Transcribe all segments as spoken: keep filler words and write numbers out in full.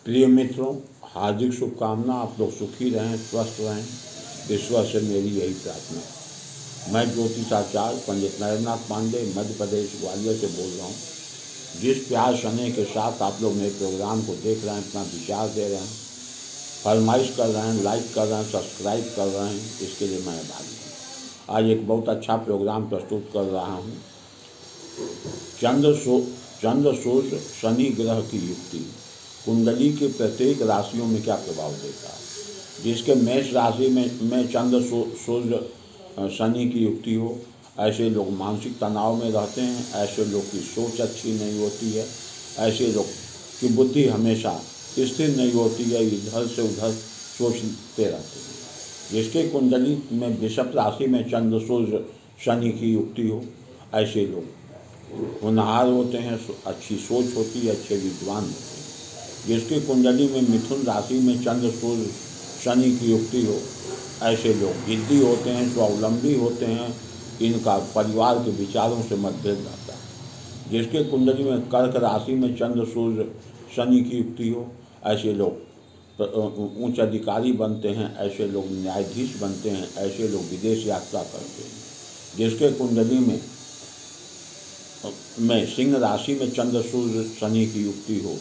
प्रिय मित्रों, हार्दिक शुभकामना। आप लोग सुखी रहें, स्वस्थ रहें, ईश्वर से मेरी यही प्रार्थना है। मैं ज्योतिषाचार्य पंडित नरेंद्रनाथ पांडे मध्य प्रदेश ग्वालियर से बोल रहा हूँ। जिस प्यार स्नेह के साथ आप लोग मेरे प्रोग्राम को देख रहे हैं, अपना विचार दे रहे हैं, फरमाइश कर रहे हैं, लाइक कर रहे हैं, सब्सक्राइब कर रहे हैं, इसके लिए मैं आभारी हूँ। आज एक बहुत अच्छा प्रोग्राम प्रस्तुत कर रहा हूँ। चंद्र सो चंद्र सूर्य शनि ग्रह की युक्ति कुंडली के प्रत्येक राशियों में क्या प्रभाव देता है। जिसके मेष राशि में में चंद्र सूर्य शनि की युक्ति हो, ऐसे लोग मानसिक तनाव में रहते हैं, ऐसे लोग की सोच अच्छी नहीं होती है, ऐसे लोग की बुद्धि हमेशा स्थिर नहीं होती है, इधर से उधर सोचते रहते हैं। जिसके कुंडली में वृषभ राशि में चंद्र सूर्य शनि की युक्ति हो, ऐसे लोग होनहार होते हैं, अच्छी सोच होती है, अच्छे विद्वान होते हैं। जिसकी कुंडली में मिथुन राशि में चंद्र सूर्य शनि की युक्ति हो, ऐसे लोग जिद्दी होते हैं, स्वावलंबी होते हैं, इनका परिवार के विचारों से मतभेद रहता है। जिसके कुंडली में कर्क राशि में चंद्र सूर्य शनि की युक्ति हो, ऐसे लोग उच्च अधिकारी बनते हैं, ऐसे लोग न्यायाधीश बनते हैं, ऐसे लोग विदेश यात्रा करते हैं। जिसके कुंडली में में सिंह राशि में चंद्र सूर्य शनि की युक्ति हो,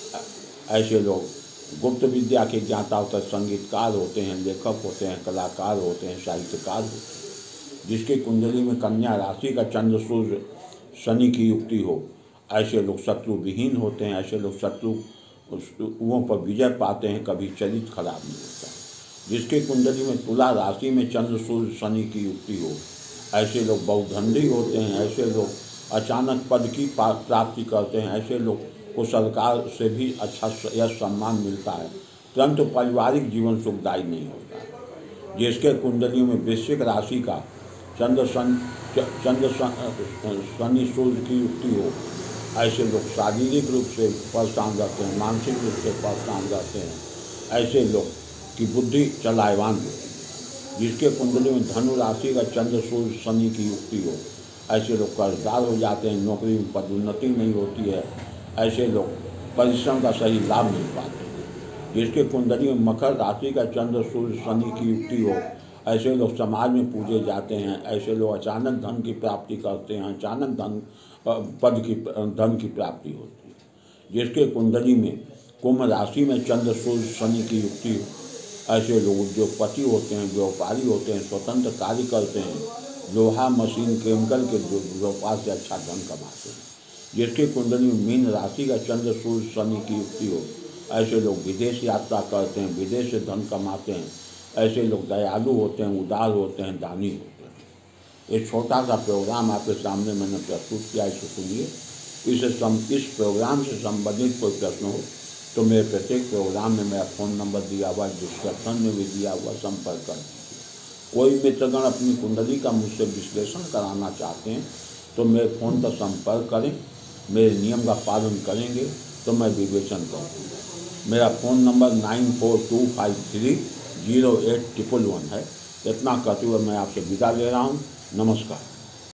ऐसे लोग गुप्त विद्या के ज्ञाता होकर संगीतकार होते हैं, लेखक होते हैं, कलाकार होते हैं, साहित्यकार होते हैं। जिसके कुंडली में कन्या राशि का चंद्र सूर्य शनि की युक्ति हो, ऐसे लोग शत्रु विहीन होते हैं, ऐसे लोग शत्रुओं पर विजय पाते हैं, कभी चरित्र खराब नहीं होता। जिसके कुंडली में तुला राशि में चंद्र सूर्य शनि की युक्ति हो, ऐसे लोग बहुधंडी होते हैं, ऐसे लोग अचानक पद की प्राप्ति करते हैं, ऐसे लोग को सरकार से भी अच्छा यश सम्मान मिलता है, परंतु पारिवारिक जीवन सुखदायी नहीं होता है। जिसके कुंडली में वृश्चिक राशि का चंद्र सन चंद्र शनि सूर्य की युक्ति हो, ऐसे लोग शारीरिक रूप से परेशान रहते हैं, मानसिक रूप से परेशान रहते हैं, ऐसे लोग की बुद्धि चलायवान होती है। जिसके कुंडली में धनु राशि का चंद्र सूर्य शनि की युक्ति हो, ऐसे लोग कर्जदार हो जाते हैं, नौकरी में पदोन्नति नहीं होती है, ऐसे लोग परिश्रम का सही लाभ नहीं पाते हैं। जिसके कुंडली में मकर राशि का चंद्र सूर्य शनि की युक्ति हो, ऐसे लोग समाज में पूजे जाते हैं, ऐसे लोग अचानक धन की प्राप्ति करते हैं, अचानक धन पद की धन की प्राप्ति होती है। जिसके कुंडली में कुंभ राशि में चंद्र सूर्य शनि की युक्ति हो, ऐसे लोग उद्योगपति होते हैं, व्यापारी होते हैं, स्वतंत्र कार्य करते हैं, लोहा मशीन केमिकल के व्यापार से अच्छा धन कमाते हैं। जिसकी कुंडली में मीन राशि का चंद्र सूर्य शनि की युक्ति हो, ऐसे लोग विदेश यात्रा करते हैं, विदेश से धन कमाते हैं, ऐसे लोग दयालु होते हैं, उदार होते हैं, दानी होते हैं। एक छोटा सा प्रोग्राम आपके सामने मैंने प्रस्तुत किया, इसे सुनिए। इसे सम इस प्रोग्राम से संबंधित कोई प्रश्न हो तो मेरे प्रत्येक प्रोग्राम में मेरा फ़ोन नंबर दिया हुआ, डिस्क्रिप्शन में भी दिया हुआ, संपर्क कर दीजिए। कोई मित्रगण अपनी कुंडली का मुझसे विश्लेषण कराना चाहते हैं तो मेरे फ़ोन पर संपर्क करें, मेरे नियम का पालन करेंगे तो मैं विवेचन करूँगा। मेरा phone number nine four two five three zero eight triple one है। इतना कहते हुए मैं आपसे विदा ले रहा हूँ। नमस्कार।